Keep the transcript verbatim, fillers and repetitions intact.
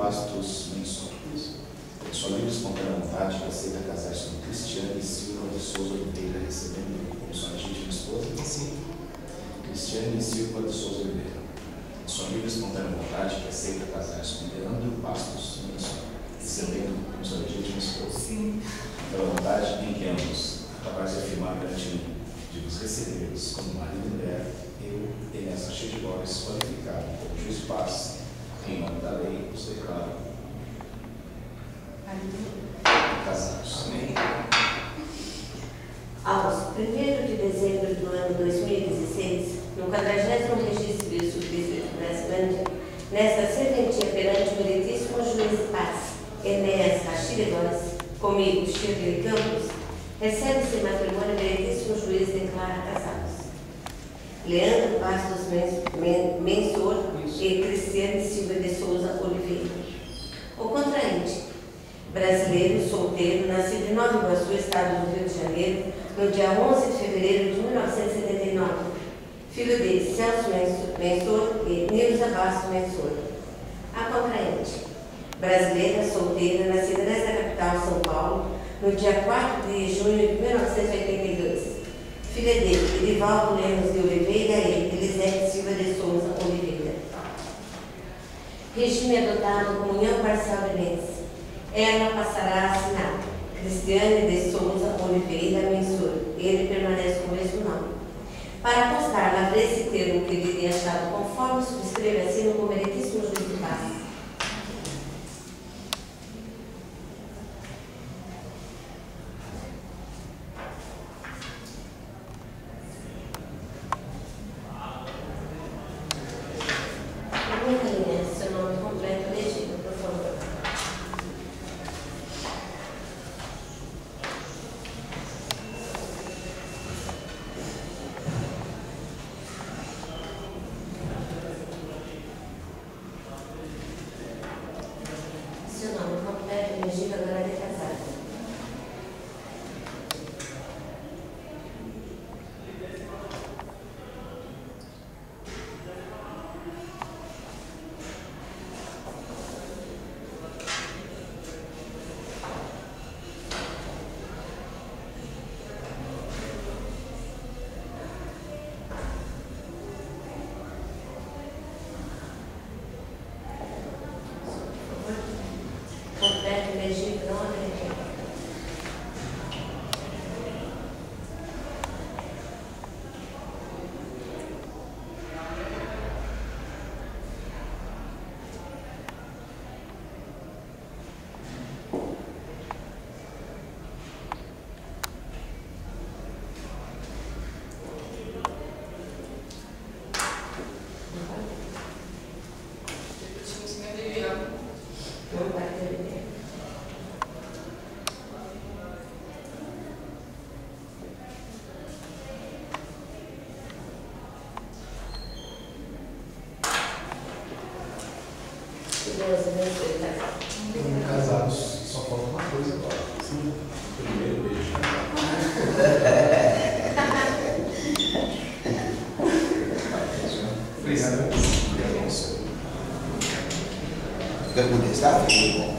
Bastos Mensor. De sua livre e espontânea vontade, que aceita casar-se com Cristiane Silva de Souza Oliveira, recebendo como sua legítima esposa. Sim. Cristiane Silva de Souza Oliveira. De sua livre e espontânea vontade, que aceita casar-se com Leandro Bastos Mensor, recebendo como sua legítima esposa. Sim. Pela vontade em que ambos, capaz de afirmar perante mim, de vos receber-vos como marido e mulher, eu, e nessa cheia de voz, qualificado como juiz de paz, em nome da lei, os declaro casados. Amém. Aos primeiro de dezembro do ano dois mil e dezesseis, no quadragésimo registro civil subdistrito de Brasilândia, nesta serventia perante o meritíssimo juiz de paz, Enéas Rachiridós, comigo, Shirley Campos, recebe-se matrimônio meritíssimo juiz declara casados. Leandro Bastos Mensor e Cristiane Silva de Souza Oliveira. O contraente, brasileiro, solteiro, nascido em Nova Iguaçu, estado do Rio de Janeiro, no dia onze de fevereiro de mil novecentos e setenta e nove. Filho de Celso Mensor e Nilza Bastos Mensor. A contraente, brasileira, solteira, nascida nesta capital, São Paulo, no dia quatro de junho de mil novecentos e oitenta e dois. Filha dele, Edivaldo Lemos de Oliveira e Elisete Silva de Souza Oliveira. Regime adotado como união parcial de bens. Ela passará a assinar Cristiane de Souza Oliveira Mensor. Ele permanece com o mesmo nome. Para constar na esse termo que lhe tenha achado conforme, subscreve assim no meritíssimo juiz de paz. Seu nome completo legível, por favor. Seu nome completo legível, agora de casado. Completo, legível, não acredito. Não vai ter ideia. Que Deus abençoe, casado. Casados, só falta uma coisa agora. Sim. Primeiro beijo. Obrigado. Fica com destaque?